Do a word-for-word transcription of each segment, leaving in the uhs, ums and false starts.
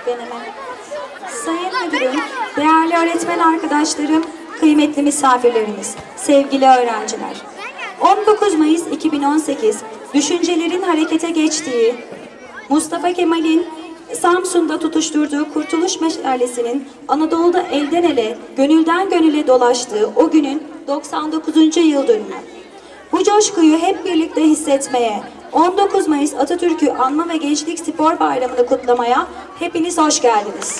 deneme. Sayın Müdürüm, değerli öğretmen arkadaşlarım, kıymetli misafirlerimiz, sevgili öğrenciler. on dokuz Mayıs iki bin on sekiz, düşüncelerin harekete geçtiği, Mustafa Kemal'in Samsun'da tutuşturduğu Kurtuluş Meşalesi'nin Anadolu'da elden ele, gönülden gönüle dolaştığı o günün doksan dokuzuncu yıl dönümü. Bu coşkuyu hep birlikte hissetmeye, on dokuz Mayıs Atatürk'ü Anma ve Gençlik Spor Bayramı'nı kutlamaya hepiniz hoş geldiniz.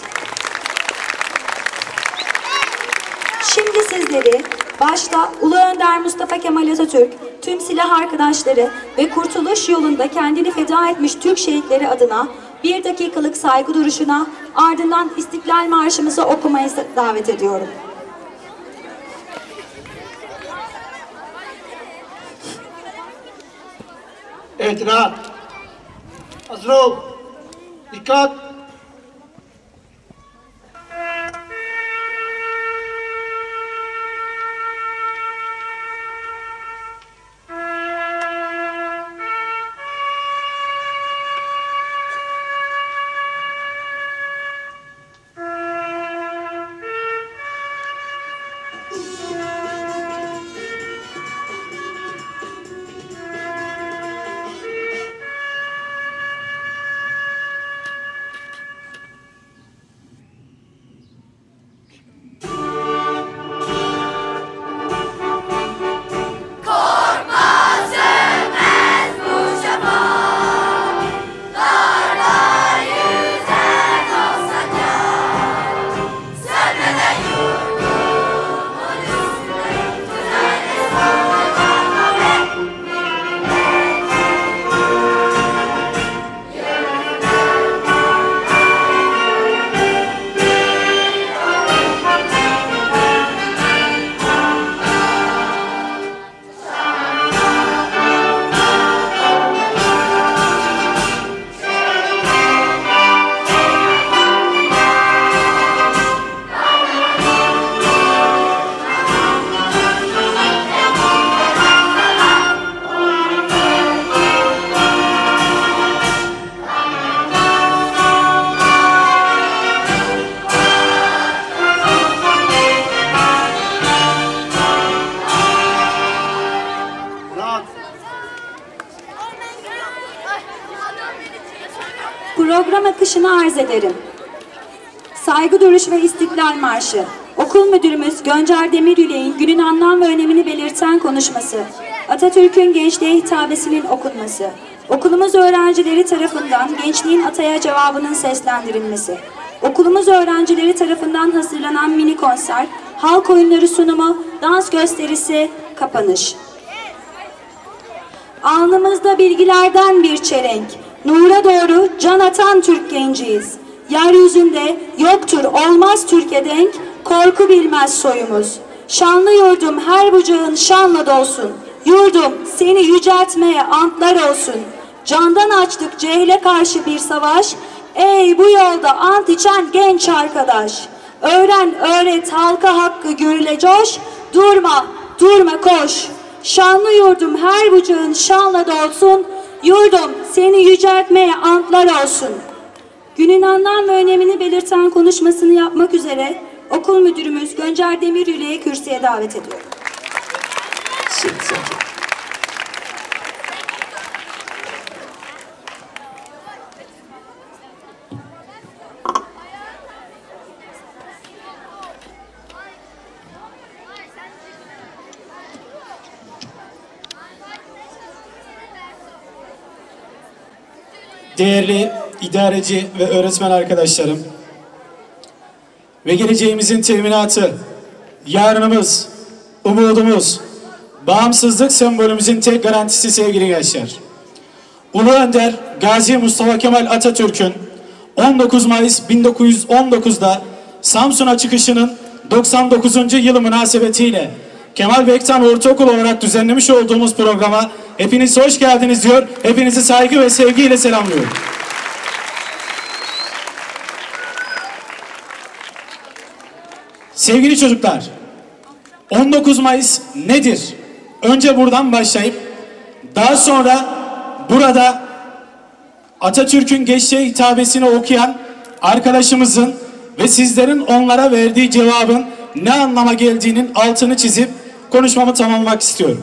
Şimdi sizleri başta Ulu Önder Mustafa Kemal Atatürk, tüm silah arkadaşları ve kurtuluş yolunda kendini feda etmiş Türk şehitleri adına bir dakikalık saygı duruşuna, ardından İstiklal Marşımızı okumaya davet ediyorum. Evet, rahat. Hazır ol. Dikkat. Program akışını arz ederim. Saygı duruş ve İstiklal Marşı. Okul Müdürümüz Göncer Demiryülek'in günün anlam ve önemini belirten konuşması. Atatürk'ün gençliğe hitabesinin okunması. Okulumuz öğrencileri tarafından gençliğin ataya cevabının seslendirilmesi. Okulumuz öğrencileri tarafından hazırlanan mini konser, halk oyunları sunumu, dans gösterisi, kapanış. Alnımızda bilgilerden bir çelenk, nura doğru can atan Türk genciyiz. Yeryüzünde yoktur olmaz Türkiye denk, korku bilmez soyumuz. Şanlı yurdum her bucağın şanla dolsun. Yurdum seni yüceltmeye antlar olsun. Candan açtık cehle karşı bir savaş. Ey bu yolda ant içen genç arkadaş. Öğren öğret halka hakkı gürle coş. Durma durma koş. Şanlı yurdum her bucağın şanla dolsun. Yurdum seni yüceltmeye antlar olsun. Günün anlam ve önemini belirten konuşmasını yapmak üzere okul müdürümüz Göncer Demiryülek'i kürsüye davet ediyorum. Değerli idareci ve öğretmen arkadaşlarım ve geleceğimizin teminatı, yarınımız, umudumuz, bağımsızlık sembolümüzün tek garantisi sevgili gençler. Ulu Önder Gazi Mustafa Kemal Atatürk'ün on dokuz Mayıs bin dokuz yüz on dokuz'da Samsun'a çıkışının doksan dokuzuncu yılı münasebetiyle Kemal Bektaş Ortaokul olarak düzenlemiş olduğumuz programa hepiniz hoş geldiniz diyor. Hepinizi saygı ve sevgiyle selamlıyorum. Sevgili çocuklar, on dokuz Mayıs nedir? Önce buradan başlayıp daha sonra burada Atatürk'ün gençliğe hitabesini okuyan arkadaşımızın ve sizlerin onlara verdiği cevabın ne anlama geldiğinin altını çizip konuşmamı tamamlamak istiyorum.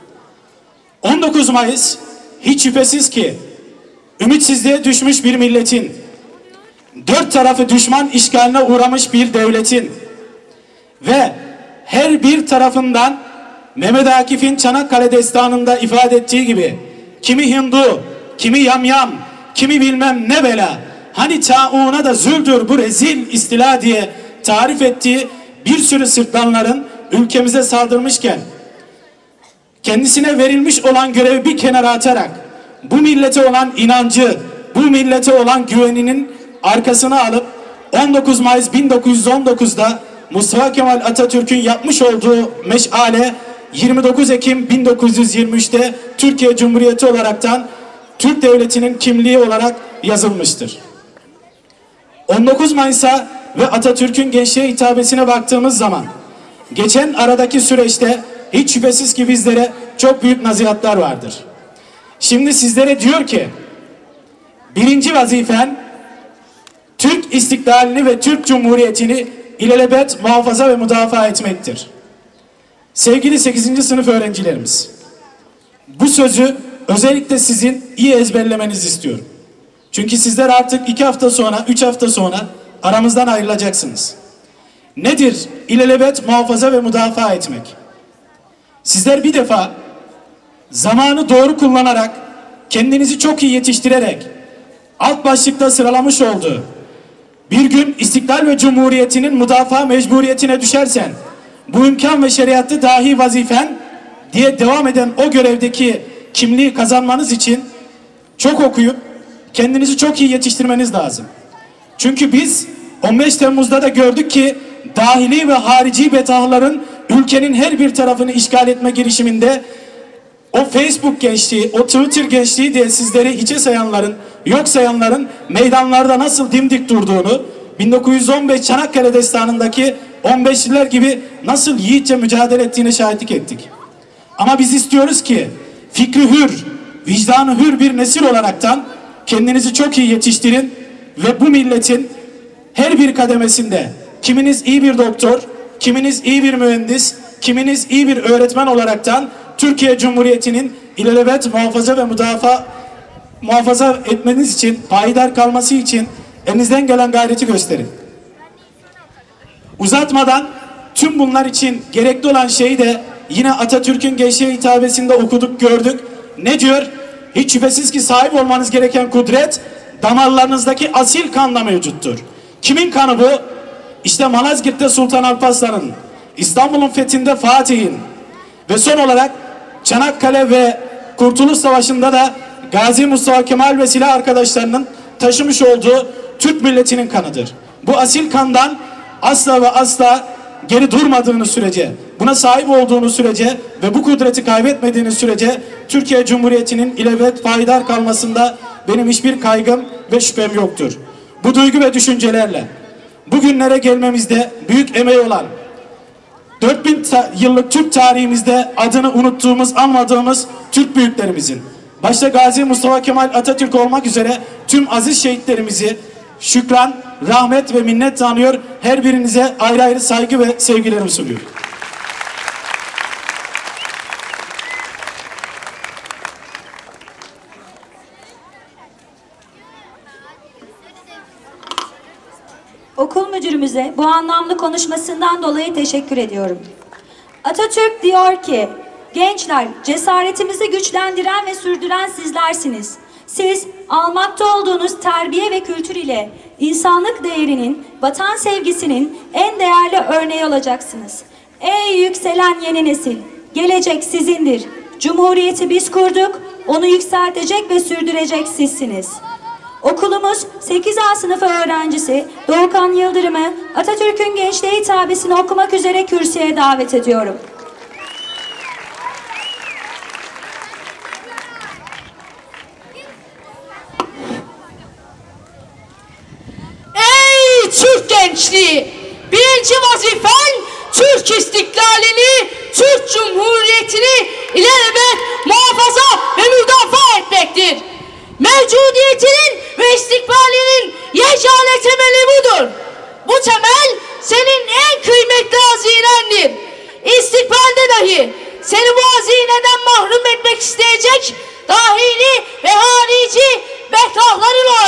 on dokuz Mayıs hiç şüphesiz ki ümitsizliğe düşmüş bir milletin, dört tarafı düşman işgaline uğramış bir devletin ve her bir tarafından Mehmet Akif'in Çanakkale Destanı'nda ifade ettiği gibi kimi Hindu, kimi yamyam, kimi bilmem ne bela, hani tauna da züldür bu rezil istila diye tarif ettiği bir sürü sırtlanların ülkemize saldırmışken kendisine verilmiş olan görevi bir kenara atarak bu millete olan inancı, bu millete olan güveninin arkasına alıp on dokuz Mayıs bin dokuz yüz on dokuz'da Mustafa Kemal Atatürk'ün yapmış olduğu meşale yirmi dokuz Ekim bin dokuz yüz yirmi üç'te Türkiye Cumhuriyeti olaraktan Türk Devleti'nin kimliği olarak yazılmıştır. on dokuz Mayıs'a ve Atatürk'ün gençliğe hitabesine baktığımız zaman geçen aradaki süreçte hiç şüphesiz ki bizlere çok büyük nasihatler vardır. Şimdi sizlere diyor ki birinci vazifen Türk istiklalini ve Türk Cumhuriyeti'ni ilelebet muhafaza ve müdafaa etmektir. Sevgili sekizinci sınıf öğrencilerimiz, bu sözü özellikle sizin iyi ezberlemenizi istiyorum. Çünkü sizler artık iki hafta sonra, üç hafta sonra aramızdan ayrılacaksınız. Nedir ilelebet muhafaza ve müdafaa etmek? Sizler bir defa zamanı doğru kullanarak, kendinizi çok iyi yetiştirerek, alt başlıkta sıralamış olduğu bir gün istiklal ve cumhuriyetinin müdafaa mecburiyetine düşersen, bu imkan ve şeriatı dahi vazifen diye devam eden o görevdeki kimliği kazanmanız için çok okuyup kendinizi çok iyi yetiştirmeniz lazım. Çünkü biz on beş Temmuz'da da gördük ki dahili ve harici betahların ülkenin her bir tarafını işgal etme girişiminde o Facebook gençliği, o Twitter gençliği diye sizleri hiçe sayanların, yok sayanların meydanlarda nasıl dimdik durduğunu, bin dokuz yüz on beş Çanakkale Destanı'ndaki on beşliler gibi nasıl yiğitçe mücadele ettiğine şahitlik ettik. Ama biz istiyoruz ki fikri hür, vicdanı hür bir nesil olaraktan kendinizi çok iyi yetiştirin ve bu milletin her bir kademesinde kiminiz iyi bir doktor, kiminiz iyi bir mühendis, kiminiz iyi bir öğretmen olaraktan Türkiye Cumhuriyeti'nin ilelebet muhafaza ve müdafaa muhafaza etmeniz için, payidar kalması için elinizden gelen gayreti gösterin. Uzatmadan tüm bunlar için gerekli olan şeyi de yine Atatürk'ün gençliğe hitabesinde okuduk, gördük. Ne diyor? Hiç şüphesiz ki sahip olmanız gereken kudret damarlarınızdaki asil kanla mevcuttur. Kimin kanı bu? İşte Malazgirt'te Sultan Alparslan'ın, İstanbul'un fethinde Fatih'in ve son olarak Çanakkale ve Kurtuluş Savaşı'nda da Gazi Mustafa Kemal ve silah arkadaşlarının taşımış olduğu Türk milletinin kanıdır. Bu asil kandan asla ve asla geri durmadığınız sürece, buna sahip olduğunuz sürece ve bu kudreti kaybetmediğiniz sürece Türkiye Cumhuriyeti'nin ilelebet payidar kalmasında benim hiçbir kaygım ve şüphem yoktur. Bu duygu ve düşüncelerle bugünlere gelmemizde büyük emeği olan dört bin yıllık Türk tarihimizde adını unuttuğumuz, anmadığımız Türk büyüklerimizin, başta Gazi Mustafa Kemal Atatürk olmak üzere tüm aziz şehitlerimizi şükran, rahmet ve minnet tanıyor. Her birinize ayrı ayrı saygı ve sevgilerimi sunuyorum. Okul müdürümüze bu anlamlı konuşmasından dolayı teşekkür ediyorum. Atatürk diyor ki, gençler, cesaretimizi güçlendiren ve sürdüren sizlersiniz. Siz almakta olduğunuz terbiye ve kültür ile insanlık değerinin, vatan sevgisinin en değerli örneği olacaksınız. Ey yükselen yeni nesil, gelecek sizindir. Cumhuriyeti biz kurduk, onu yükseltecek ve sürdürecek sizsiniz. Okulumuz sekiz A sınıfı öğrencisi Doğukan Yıldırım'ı Atatürk'ün gençliğe hitabesini okumak üzere kürsüye davet ediyorum. Ey Türk gençliği! Birinci vazifen Türk istiklalini, Türk Cumhuriyeti'ni ilelebet muhafaza ve müdafaa etmektir. Mevcudiyetinin ve istikbalinin yegane temeli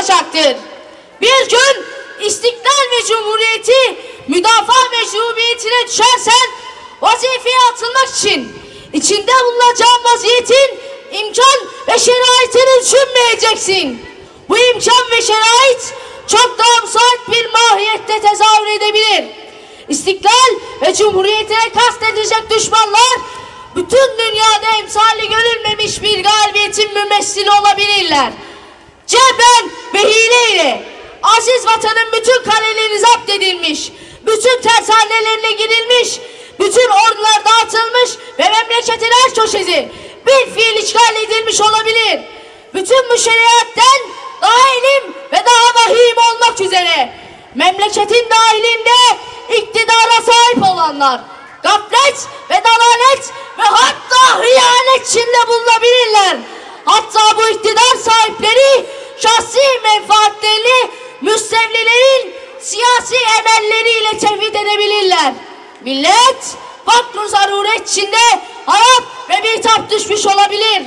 olacaktır. Bir gün İstiklal ve Cumhuriyeti müdafaa mecburiyetine düşersen vazifeye atılmak için içinde bulunacağın vaziyetin imkan ve şeraitini düşünmeyeceksin. Bu imkan ve şerait çok daha müsait bir mahiyette tezahür edebilir. İstiklal ve Cumhuriyetine kastedilecek düşmanlar bütün dünyada emsali görülmemiş bir galibiyetin mümessili olabilirler. Cebren ve hileyle aziz vatanın bütün kaleleri zapt edilmiş, bütün tersanelerine girilmiş, bütün ordular dağıtılmış ve memleketin her köşesi bir fiil işgal edilmiş olabilir. Bütün bu şeriatten daha elim ve daha vahim olmak üzere memleketin dahilinde iktidara sahip olanlar gaflet ve dalalet ve hatta hıyanet içinde bulunabilirler. Hatta bu iktidar sahipleri şahsi menfaatlerini müstevlilerin siyasi emelleriyle tevhid edebilirler. Millet fakr-ı zaruret içinde harap ve bitap düşmüş olabilir.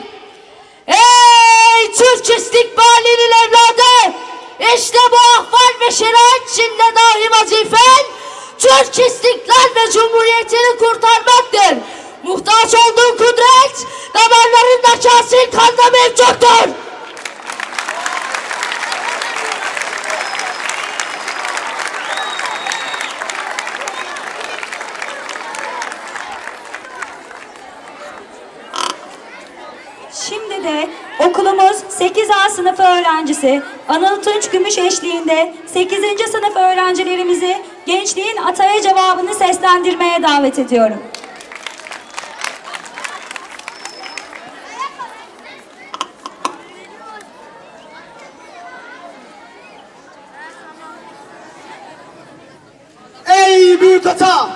Ey Türk istikbalinin evladı! İşte bu ahval ve şerait içinde dahi vazifen Türk istiklal ve cumhuriyetini kurtarmaktır. Muhtaç olduğu kudret damarlarındaki asil kanda mevcuttur. Şimdi de okulumuz sekiz A sınıfı öğrencisi Anıl Tunç Gümüş eşliğinde sekizinci sınıf öğrencilerimizi gençliğin ataya cevabını seslendirmeye davet ediyorum. Ey büyük ata!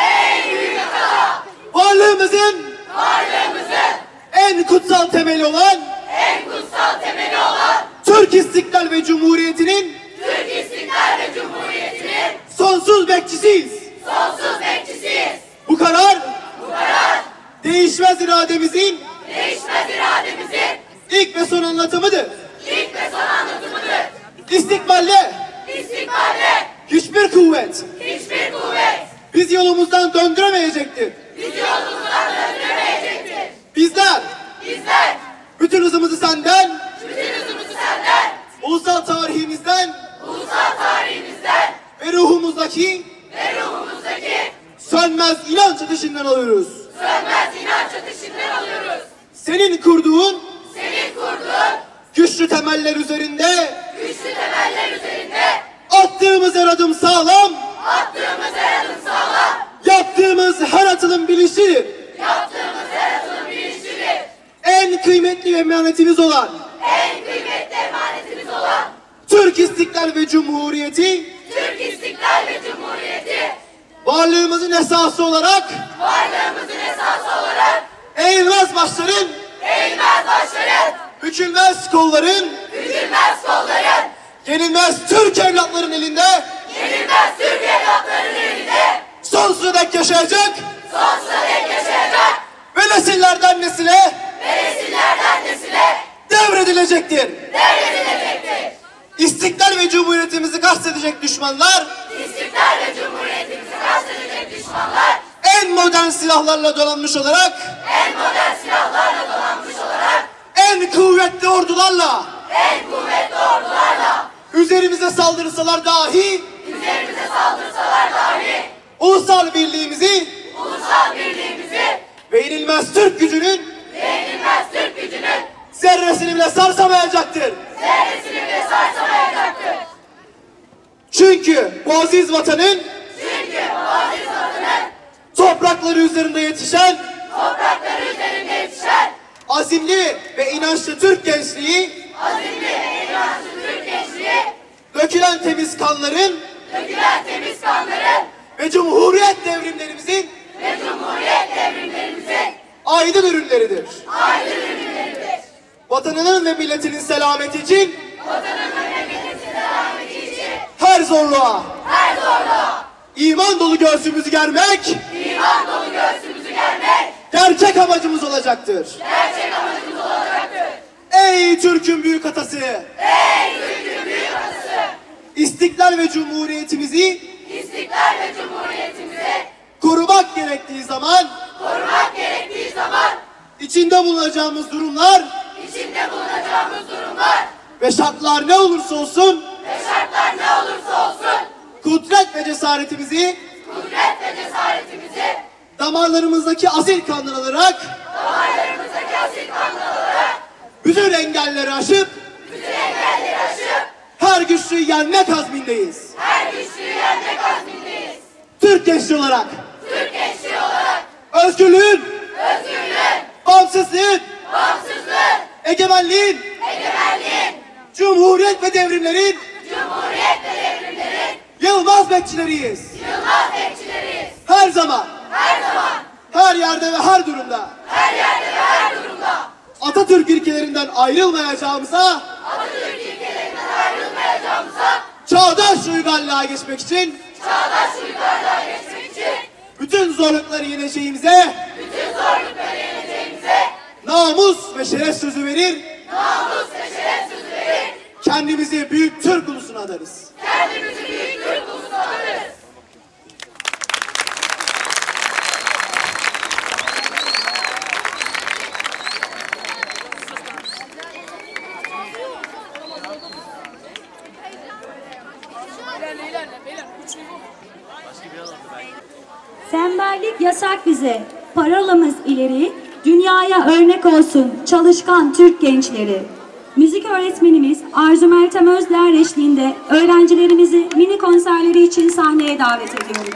Ey büyük ata! Varlığımızın, varlığımızın en kutsal temeli olan, en kutsal temeli olan Türk İstiklal ve Cumhuriyeti'nin, Türk İstiklal ve Cumhuriyeti'nin sonsuz bekçisiyiz. Sonsuz bekçisiyiz. Bu karar, bu karar değişmez irademizin, değişmez irademizin ilk ve son anlatımıdır. İlk ve son anlatımıdır. İstikballe, istikballe hiçbir kuvvet, hiçbir kuvvet biz yolumuzdan döndüremeyecektir. Biz yolumuzdan döndüremeyecektir. Bizler, bizler bütün hızımızı senden, bütün hızımızı senden, ulusal tarihimizden, ulusal tarihimizden ve ruhumuzdaki, ve ruhumuzdaki sönmez inanç ateşinden alıyoruz. Sönmez inanç ateşinden alıyoruz. Senin kurduğun, senin kurduğun güçlü temeller üzerinde, güçlü temeller üzerinde attığımız her adım sağlam, attığımız her adım sağlam, yaptığımız her atılım bilinçlidir. Yaptığımız her atılım bilinçlidir. En kıymetli emanetimiz olan, en kıymetli emanetimiz olan Türk İstiklal ve Cumhuriyeti, Türk İstiklal ve Cumhuriyeti varlığımızın esası olarak, varlığımızın esası olarak eğilmez başların, eğilmez başların, bükülmez kolların, bükülmez kolların, yenilmez Türk evlatların elinde, yenilmez Türk evlatların elinde sonsuza dek yaşayacak, sonsuza dek yaşayacak ve nesillerden nesile, ve nesillerden nesile devredilecektir. Devredilecektir. İstiklal ve Cumhuriyetimizi kastedecek düşmanlar, İstiklal ve Cumhuriyetimizi kastedecek düşmanlar en modern silahlarla donanmış olarak, en modern silahlarla donanmış olarak, en kuvvetli ordularla, en kuvvetli ordularla üzerimize saldırsalar dahi, üzerimize saldırsalar dahi ulusal birliğimizi, ulusal birliğimizi ve yenilmez Türk gücünün, ve yenilmez Türk gücünün zerresini bile sarsamayacaktır. Zerresini bile sarsamayacaktır. Çünkü bu aziz vatanın, çünkü bu aziz vatanın toprakları üzerinde yetişen, toprakları üzerinde yetişen azimli ve inançlı Türk gençliği, azimli ve inançlı Türk gençliği dökülen temiz kanların, dökülen temiz kanların ve Cumhuriyet devrimlerimizin, ve Cumhuriyet devrimlerimizin aydın ürünleridir. Aydın ürünleridir. Vatanının ve milletinin selameti için, vatanının ve milletinin selameti için her zorluğa, her zorluğa iman dolu göğsümüzü germek, iman dolu göğsümüzü germek gerçek amacımız olacaktır. Gerçek amacımız olacaktır. Ey Türk'ün büyük atası, ey Türk'ün büyük İstiklal ve Cumhuriyetimizi İstiklal ve Cumhuriyetimizi korumak gerektiği zaman korumak gerektiği zaman içinde bulunacağımız durumlar içinde bulunacağımız durumlar ve şartlar ne olursa olsun ve şartlar ne olursa olsun kudret ve cesaretimizi kudret ve cesaretimizi damarlarımızdaki asil kandan alarak damarlarımızdaki asil kanla alarak bütün engelleri aşıp bütün engelleri aşıp her güçlüyü yenmek azmindeyiz. her güçlüyü yenmek azmindeyiz. Türk gençliği olarak Türk gençliği olarak özgürlüğün, özgürlüğün, bağımsızlığın, bağımsızlığın, egemenliğin, egemenliğin, cumhuriyet ve devrimlerin cumhuriyet ve devrimlerin yılmaz bekçileriyiz. yılmaz bekçileriyiz. Her zaman, Her zaman, her yerde ve her durumda her yerde ve her durumda Atatürk ilkelerinden ayrılmayacağımıza, Atatürk ilkelerinden ayrılmayacağımıza, çağdaş uygarlığa geçmek için çağdaş uygarlığa geçmek için bütün zorlukları yeneceğimize, bütün zorlukları yeneceğimize namus ve şeref sözü verir, namus ve şeref sözü verir, kendimizi büyük Türk ulusuna adarız. kendimizi büyük Türk ulusuna adarız. Tembellik yasak bize, parolamız ileri, dünyaya örnek olsun çalışkan Türk gençleri. Müzik öğretmenimiz Arzu Meltem Özler eşliğinde öğrencilerimizi mini konserleri için sahneye davet ediyorum.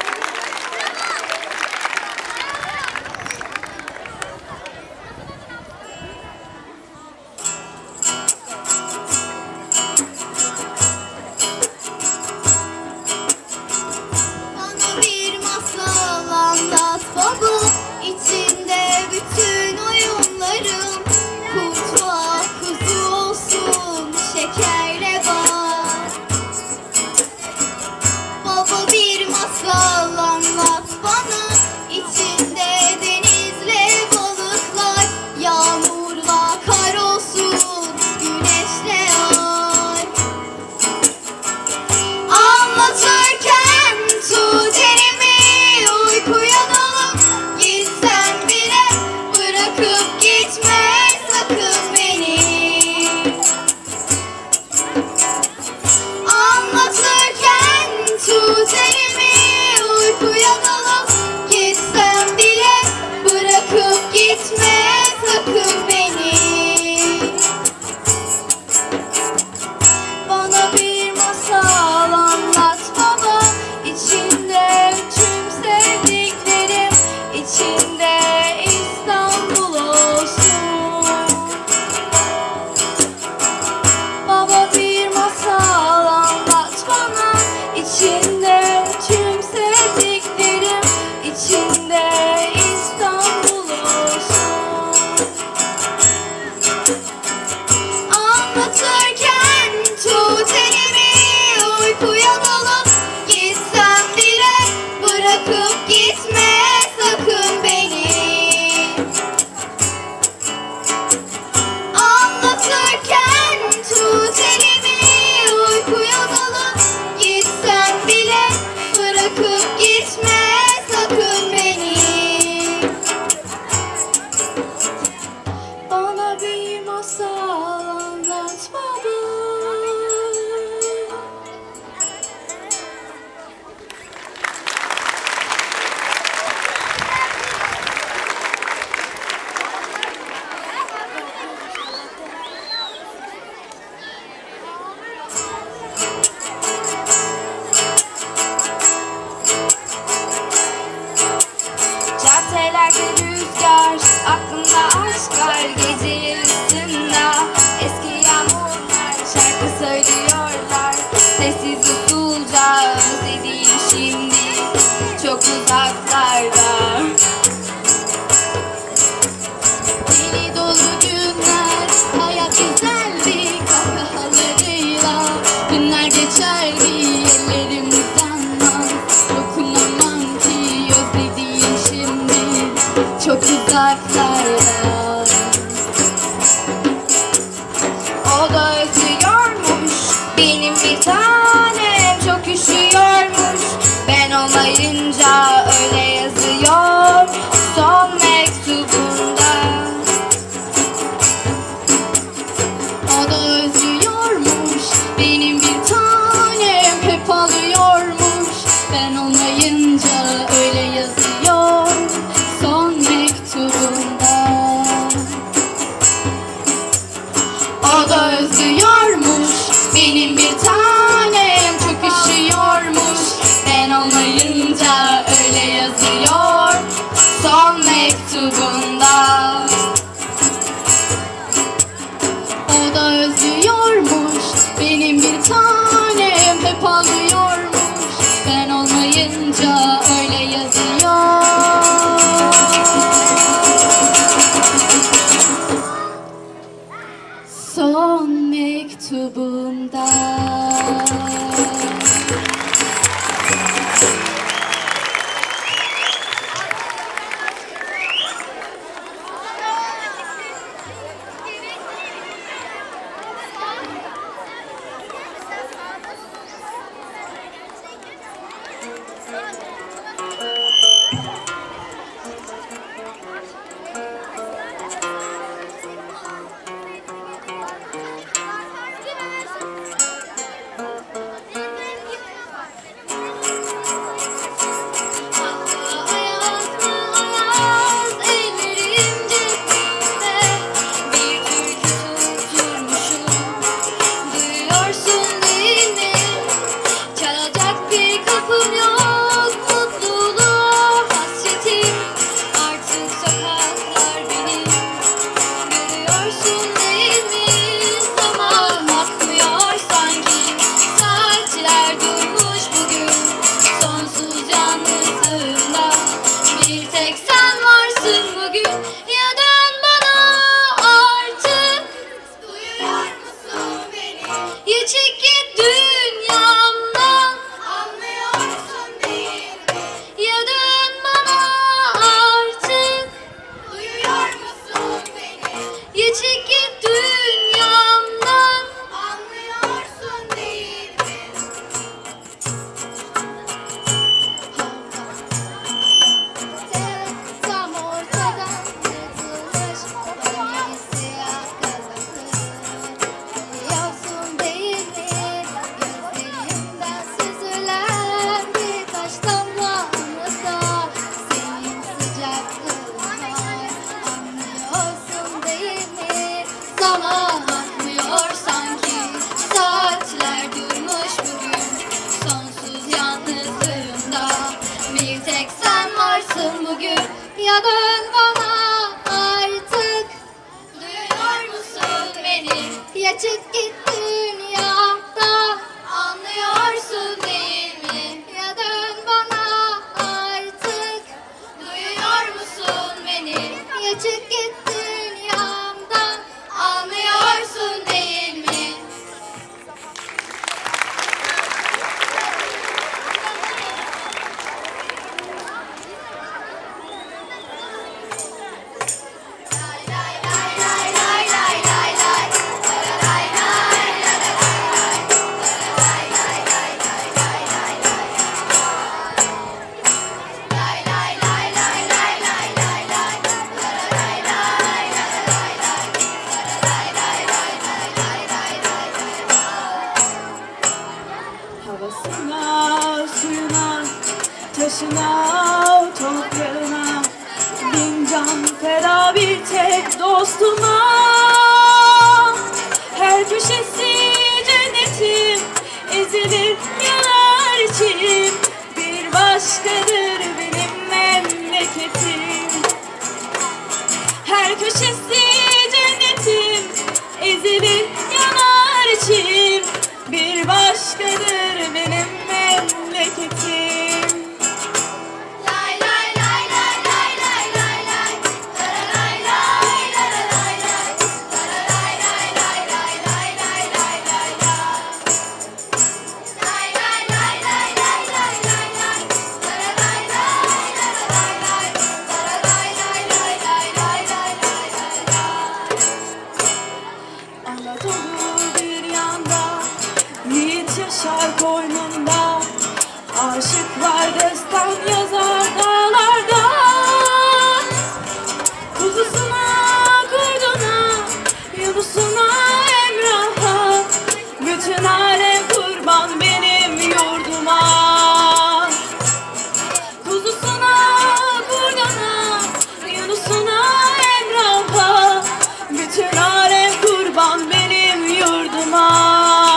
Bana bir masal anlat baba, içinde bütün oyunlarım. Kurt var, kuzu olsun, şekerle var. Baba bir masal anlat bana, içinde denizle balıklar, yağmurla kar olsun, güneşle ay. Anlatırken tuterimi uykuya dalıp gitsen bile bırakıp gitme sakın beni. Anlatırken tuterimi uykuya dalıp gitsen bile bırakıp gitme sakın beni. Bana bir masal anlat baba, içinde tüm sevdiklerim, içinde İstanbul olsun. Baba bir masal anlat bana, içinde tüm sevdiklerim, içinde İstanbul olsun. Anlatırken tutelimi uykuya dalıp gitsem bile bırakıp gitme sakın beni. Anlatırken tutelimi uykuya dalıp gitsem bile bırakıp gitme sakın beni. Bana bir masal anlat baba. Caddelerde rüzgar, aklımda aşklar, gece yarısında eski yağmurlar şarkı söylüyorlar. Sessiz usulca özlediğim şimdi çok uzaklarda. Deli dolu günler, hayat güzeldi kahkahalarıyla. Günler geçerdi ellerimizden vaz, dokunamam ki özlediğim şimdi çok uzaklarda. O da özlüyormuş benim bir tanem. üşüyormuş. Ben olmayınca öyle yazıyor son mektubunda. O da özlüyormuş, benim bir tanem hep alıyormuş. Ben olmayınca öyle yazıyor son mektubunda. O da özlüyormuş, benim bir tanem çok üşüyormuş. Ben olmayınca öyle yazıyor son mektubunda. O da özlüyormuş, benim bir tanem hep ağlıyormuş. Ben olmayınca öyle yazıyor. Son mektubunda. Ya dön bana artık, duyuyor musun beni? Ya çık git dünyamdan, anlıyorsun değil mi? Ya dön bana artık, duyuyor musun beni? Ya çık git dünyamdan, anlıyorsun değil mi? Havasına, suyuna, taşına, toprağına, bin can feda bir tek dostuma. Her köşesi cennetim, ezilir yanar içim. Bir başkadır benim memleketim. Her köşesi cennetim, ezilir yanar içim. Bir başkadır benim memleketim. Lay lay lay lay lay lay lay lay, lay lay lay lay lay lay, lay lay lay lay lay lay lay lay lay, lay lay lay lay lay lay lay lay, lay lay lay lay lay lay, lay lay lay lay lay lay lay lay. Anadolu bir yanda, yiğit yaşar koynunda. Aşıklar destan yazar dağlarda, kuzusuna, kurduna, yunusuna, Emrah'a, bütün alem kurban benim yurduma. Kuzusuna, kurduna, yunusuna, Emrah'a, bütün alem kurban benim yurduma.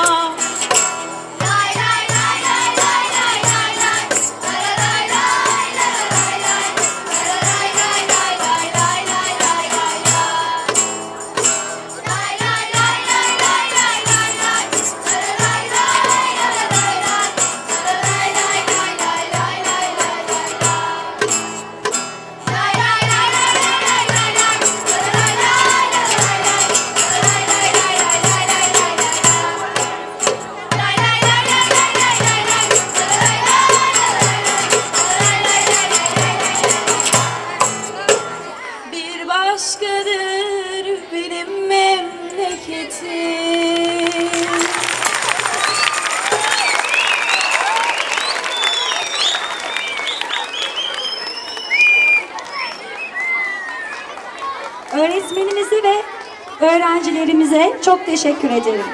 Bir başkadır benim memleketim. Öğretmenimize ve öğrencilerimize çok teşekkür ederim.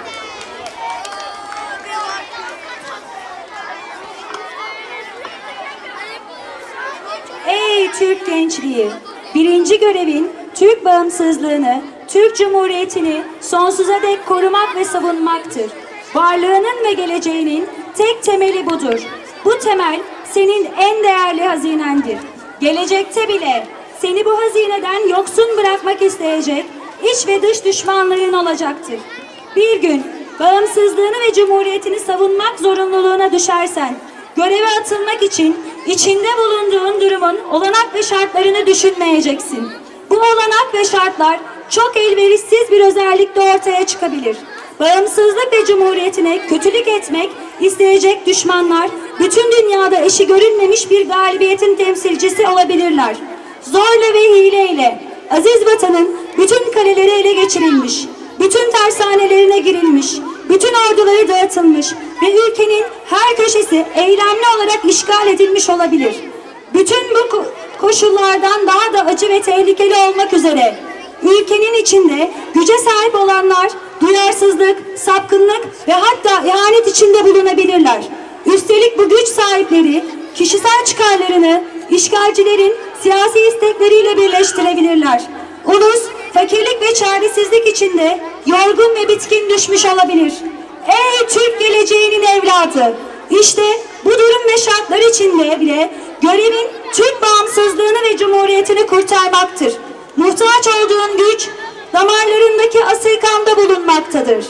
Ey Türk gençliği! Birinci görevin Türk bağımsızlığını, Türk Cumhuriyeti'ni sonsuza dek korumak ve savunmaktır. Varlığının ve geleceğinin tek temeli budur. Bu temel senin en değerli hazinendir. Gelecekte bile seni bu hazineden yoksun bırakmak isteyecek iç ve dış düşmanların olacaktır. Bir gün bağımsızlığını ve cumhuriyetini savunmak zorunluluğuna düşersen, göreve atılmak için içinde bulunduğun durumun olanak ve şartlarını düşünmeyeceksin. Bu olanak ve şartlar çok elverişsiz bir özellikle ortaya çıkabilir. Bağımsızlık ve cumhuriyetine kötülük etmek isteyecek düşmanlar bütün dünyada eşi görülmemiş bir galibiyetin temsilcisi olabilirler. Zorla ve hileyle aziz vatanın bütün kaleleri ele geçirilmiş, bütün tersanelerine girilmiş, bütün orduları dağıtılmış ve ülkenin her köşesi eylemli olarak işgal edilmiş olabilir. Bütün bu ko koşullardan daha da acı ve tehlikeli olmak üzere ülkenin içinde güce sahip olanlar duyarsızlık, sapkınlık ve hatta ihanet içinde bulunabilirler. Üstelik bu güç sahipleri kişisel çıkarlarını işgalcilerin siyasi istekleriyle birleştirebilirler. Ulus fakirlik ve çaresizlik içinde yorgun ve bitkin düşmüş olabilir. Ey Türk geleceğinin evladı! İşte bu durum ve şartlar içinde bile görevin Türk bağımsızlığını ve cumhuriyetini kurtarmaktır. Muhtaç olduğun güç damarlarındaki asil kanda bulunmaktadır.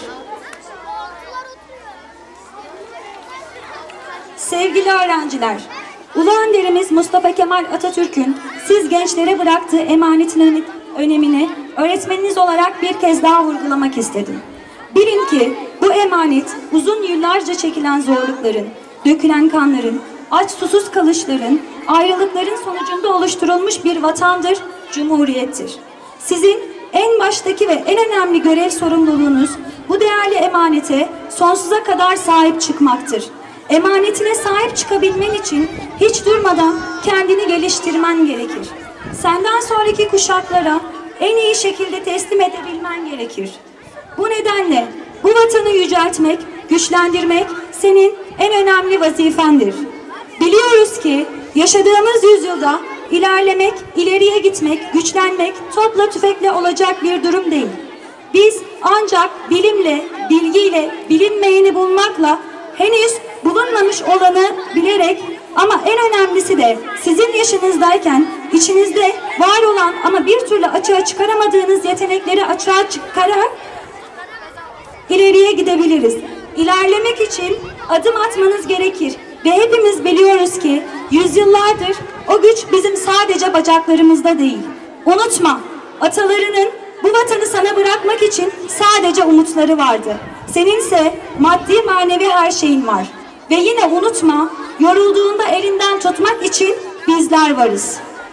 Sevgili öğrenciler, Ulu Önderimiz Mustafa Kemal Atatürk'ün siz gençlere bıraktığı emanetin önemini öğretmeniniz olarak bir kez daha vurgulamak istedim. Bilin ki bu emanet uzun yıllarca çekilen zorlukların, dökülen kanların, aç susuz kalışların, ayrılıkların sonucunda oluşturulmuş bir vatandır, cumhuriyettir. Sizin en baştaki ve en önemli görev sorumluluğunuz bu değerli emanete sonsuza kadar sahip çıkmaktır. Emanetine sahip çıkabilmen için hiç durmadan kendini geliştirmen gerekir. Senden sonraki kuşaklara en iyi şekilde teslim edebilmen gerekir. Bu nedenle bu vatanı yüceltmek, güçlendirmek senin en önemli vazifendir. Biliyoruz ki yaşadığımız yüzyılda ilerlemek, ileriye gitmek, güçlenmek topla tüfekle olacak bir durum değil. Biz ancak bilimle, bilgiyle, bilinmeyeni bulmakla henüz bulunmamış olanı bilerek ama en önemlisi de sizin yaşınızdayken içinizde var olan ama bir türlü açığa çıkaramadığınız yetenekleri açığa çıkararak ileriye gidebiliriz. İlerlemek için adım atmanız gerekir ve hepimiz biliyoruz ki yüzyıllardır o güç bizim sadece bacaklarımızda değil. Unutma, atalarının bu vatanı sana bırakmak için sadece umutları vardı. Seninse maddi manevi her şeyin var. Ve yine unutma, yorulduğunda elinden tutmak için bizler varız.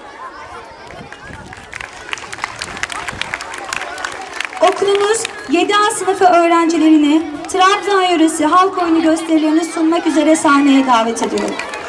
Okulumuz yedi A sınıfı öğrencilerini Trabzon yöresi halk oyunu gösterilerini sunmak üzere sahneye davet ediyor.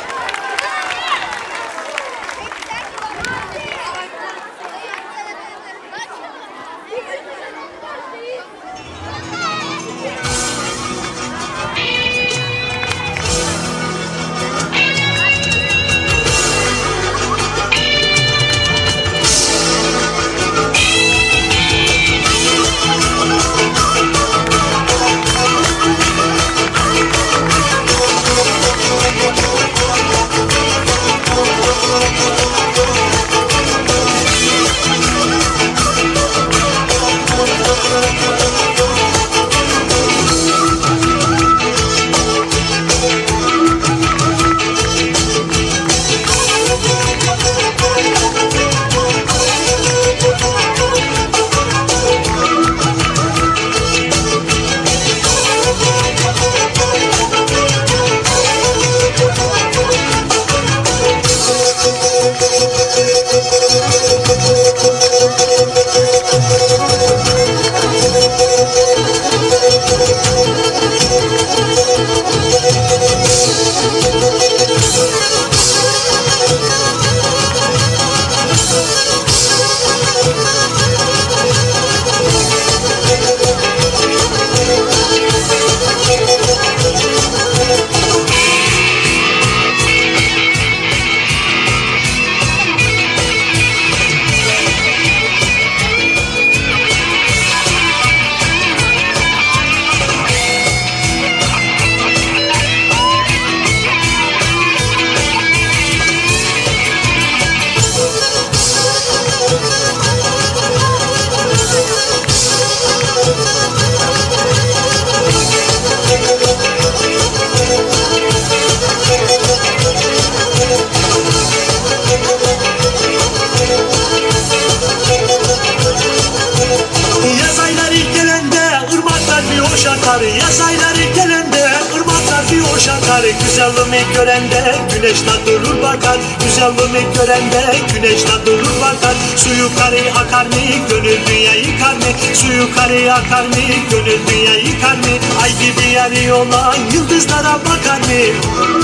bakar, güzelliğimi görende güneşle durur bakar. Güzelliğimi görende güneşle durur bakar. Su yukarı akar mı, gönül dünya yıkar mı? Su yukarı akar mı, gönül dünya yıkar mı? Ay gibi yarı olan yıldızlara bakar mı?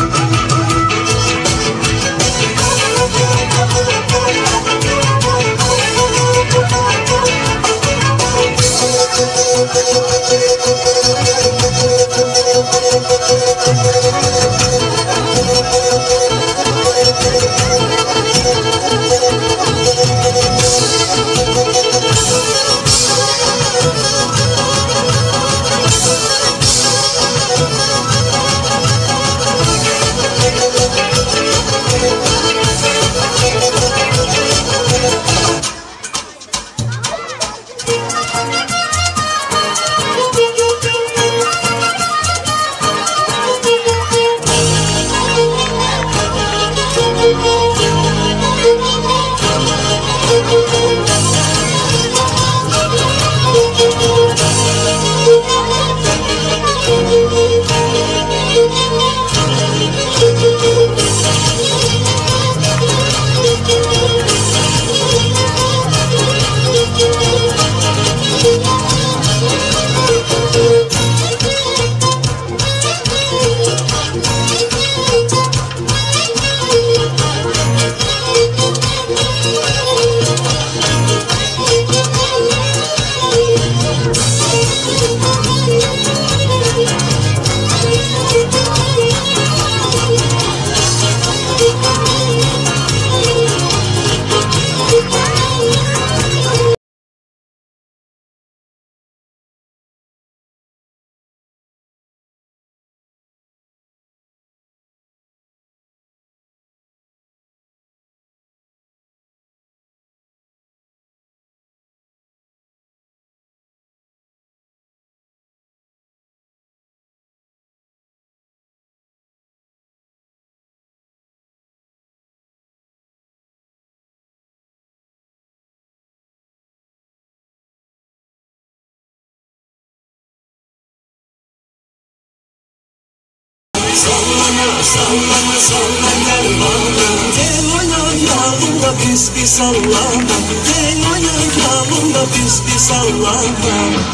Sallana sallana sallana gel bana. Gel oynayalım biz bir sallana. Gel oynayalım biz bir sallana.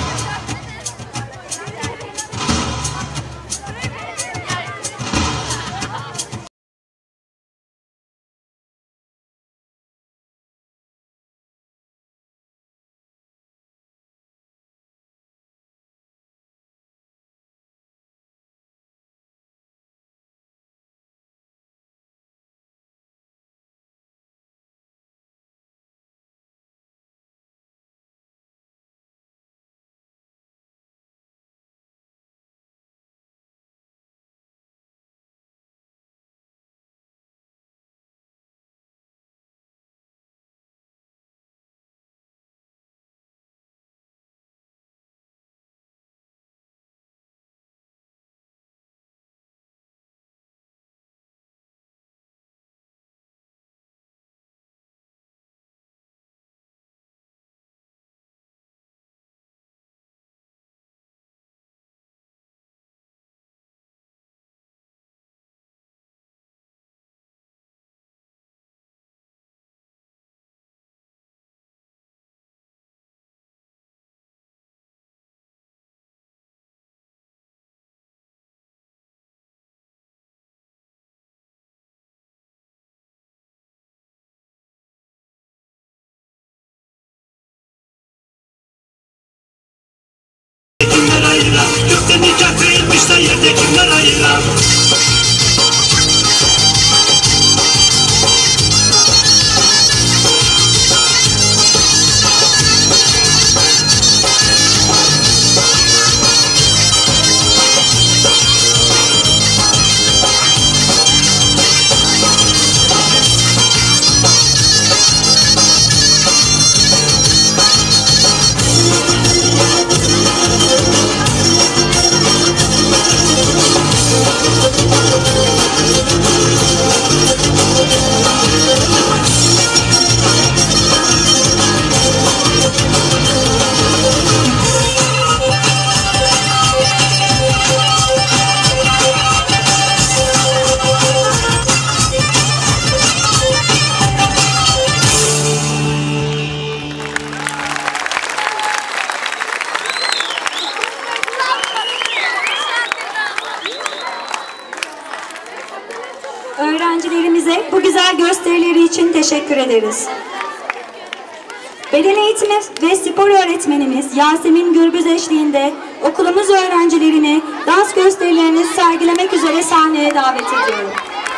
Kimler ayıra, gökte nikah kıyılmış da yerde kimler ayıra? öğrencilerimize bu güzel gösterileri için teşekkür ederiz. Beden eğitimi ve spor öğretmenimiz Yasemin Gürbüz eşliğinde okulumuz öğrencilerini dans gösterilerini sergilemek üzere sahneye davet ediyorum.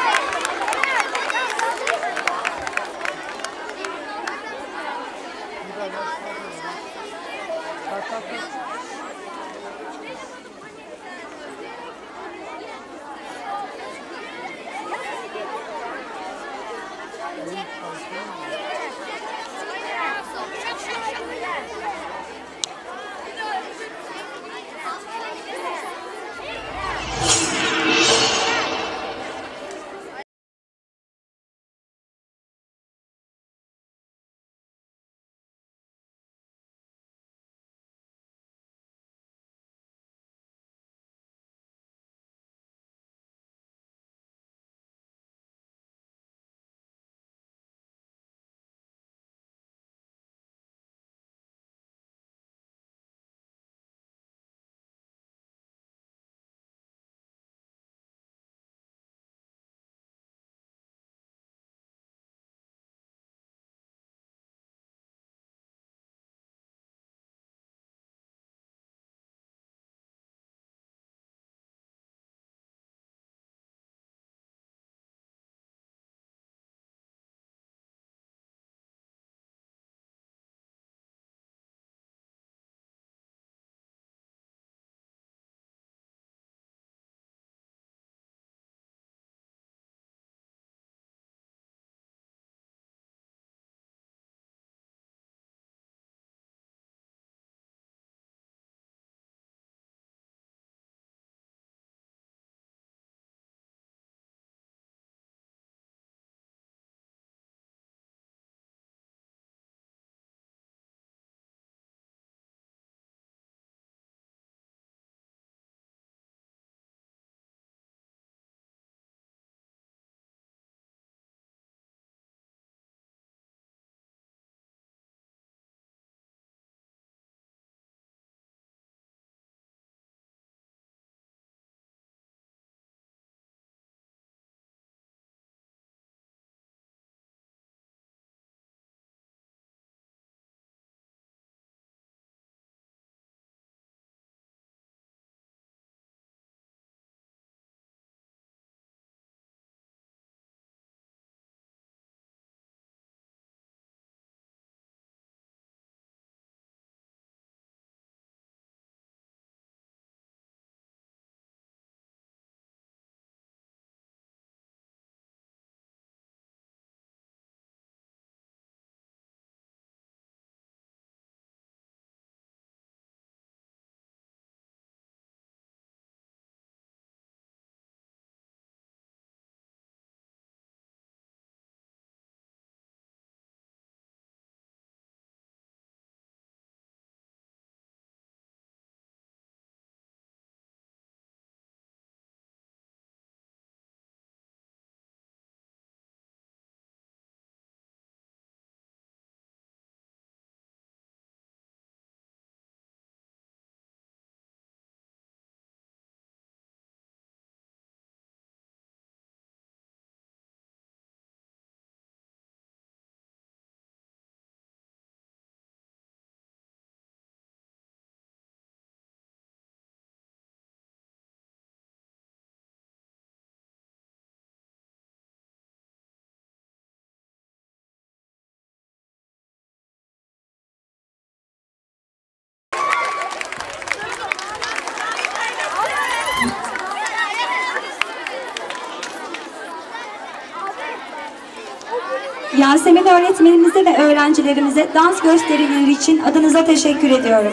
Yasemin öğretmenimize ve öğrencilerimize dans gösterileri için adınıza teşekkür ediyorum.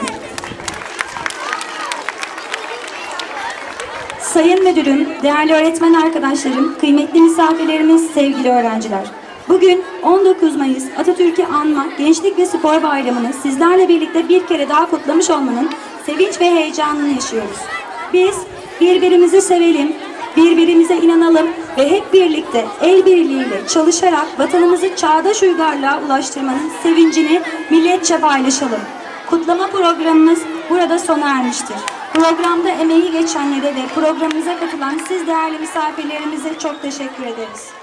Sayın Müdürüm, değerli öğretmen arkadaşlarım, kıymetli misafirlerimiz, sevgili öğrenciler. Bugün on dokuz Mayıs Atatürk'ü anma Gençlik ve Spor Bayramı'nı sizlerle birlikte bir kere daha kutlamış olmanın sevinç ve heyecanını yaşıyoruz. Biz birbirimizi sevelim, birbirimize inanalım ve hep birlikte el birliğiyle çalışarak vatanımızı çağdaş uygarlığa ulaştırmanın sevincini milletçe paylaşalım. Kutlama programımız burada sona ermiştir. Programda emeği geçenlere ve programımıza katılan siz değerli misafirlerimize çok teşekkür ederiz.